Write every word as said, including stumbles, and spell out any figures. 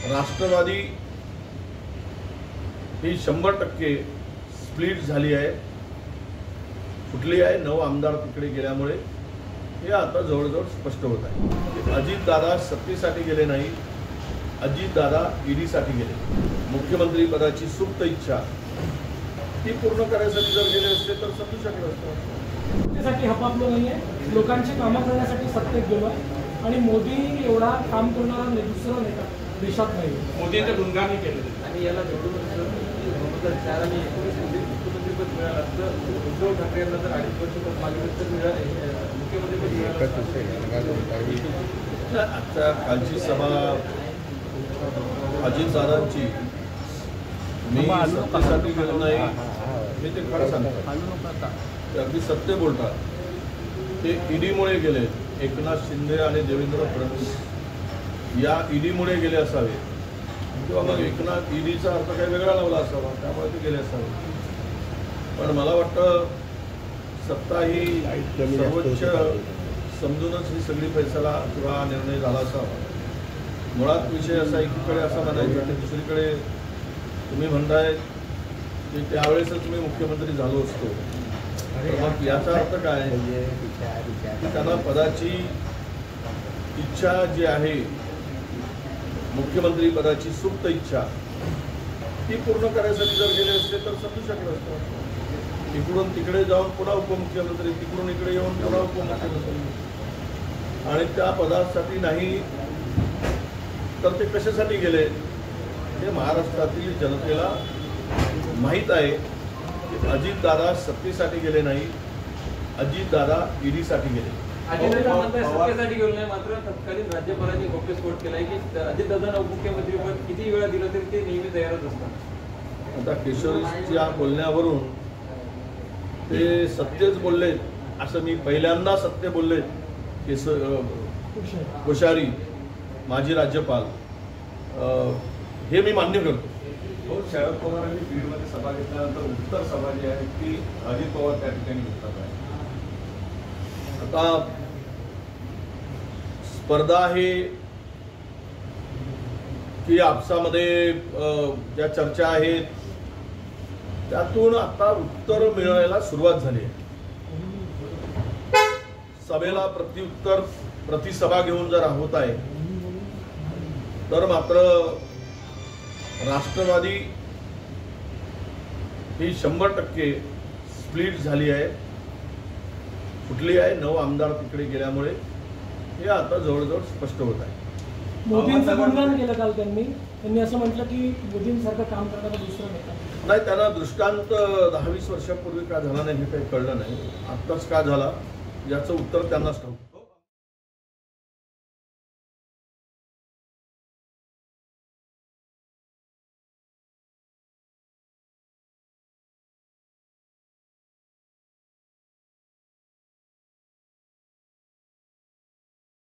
राष्ट्रवादी ही शंभर टक्के स्प्लिट झाली आहे, फुटली आहे। नऊ आमदार तिकडे गेल्यामुळे हे आता जवळजवळ स्पष्ट होत आहे। अजितदादा सत्तेसाठी गेले नाही, अजितदादा ईडीसाठी गेले। मुख्यमंत्री पदाची सुप्त इच्छा ती पूर्ण करण्यासाठी जर गेले असते तर समजू शकलं असतं। सत्तेसाठी हपापलो नाहीये, लोकांची कामं करण्यासाठी सत्तेत गेलोय आणि मोदी एवढा काम करणारा दुसरा नेता देशात नाही। मोदींचे गुणगानही केले आणि याला जोडून दोन हजार चार आणि एकोणीस मध्ये मुख्यमंत्रीपद मिळालं असतं। उद्धव ठाकरे यांना जर अडीच वर्ष पद मागेल तर मिळालं, मुख्यमंत्रीपद मिळालं। आजच्या कालची सभा अजितदादांची मी सत्तेसाठी गेलो नाही हे ते खरं सांगतात, ते अगदी सत्य बोलतात। ते ईडीमुळे गेले, एकनाथ शिंदे आणि देवेंद्र फडणवीस या ईडीमुळे गेले असावे किंवा मग एकनाथ ईडीचा अर्थ काही वेगळा लावला असावा, त्यामुळे ते गेले असावे। पण मला वाटतं सत्ता ही सर्वोच्च समजूनच ही सगळी फैसला किंवा निर्णय झाला असावा। मुळात विषय असा एकीकडे असा म्हणायचा आणि दुसरीकडे तुम्ही म्हणताय की त्यावेळेसच मी मुख्यमंत्री झालो असतो, तर मग याचा अर्थ काय की त्यांना पदाची इच्छा जी आहे, मुख्यमंत्री पदाची सुप्त इच्छा ती पूर्ण करण्यासाठी जर गेले असते तर समजू शकलं असतं। इकडून तिकडे जाऊन पुन्हा उपमुख्यमंत्री, तिकडून इकडे येऊन पुन्हा उपमुख्यमंत्री, आणि त्या पदासाठी नाही तर ते कशासाठी गेले हे महाराष्ट्रातील जनतेला माहीत आहे। की अजितदादा सत्तेसाठी गेले नाही, अजितदादा ईडीसाठी गेले। अजितदादा म्हणतात सत्तेसाठी गेलो नाही, मात्र तत्कालीन राज्यपालांनी गौप्यस्फोट केलाय की अजितदादांना उपमुख्यमंत्रीपद किती वेळा दिलं तरी ते नेहमी तयारच असतात। आता किशोरीच्या बोलण्यावरून ते सत्यच बोलले असं मी पहिल्यांदा सत्य बोलले। केशव कोश्यारी माजी राज्यपाल हे मी मान्य करतो। हो, शरद पवारांनी बीडमध्ये सभा घेतल्यानंतर उत्तर सभा जी आहे ती अजित पवार त्या ठिकाणी घेतला आहे। आता स्पर्धा आहे की आपसामध्ये ज्या चर्चा आहेत त्यातून आता उत्तर मिळायला सुरुवात झाली आहे। सभेला प्रत्युत्तर प्रतिसभा घेऊन जर होत आहे तर मात्र राष्ट्रवादी ही शंभर टक्के स्प्लिट झाली आहे, फुटली आहे। नऊ आमदार तिकडे गेल्यामुळे हे आता जवळजवळ स्पष्ट होत आहे। मोदींचं गुणगान केलं काल त्यांनी त्यांनी असं म्हटलं की मोदींसारखं काम करणारा दुसरा नेता नाही। त्यांना दृष्टांत दहा वीस वर्षापूर्वी का झाला नाही हे काही कळलं नाही, आत्ताच का झाला याचं उत्तर त्यांनाच ठाऊक।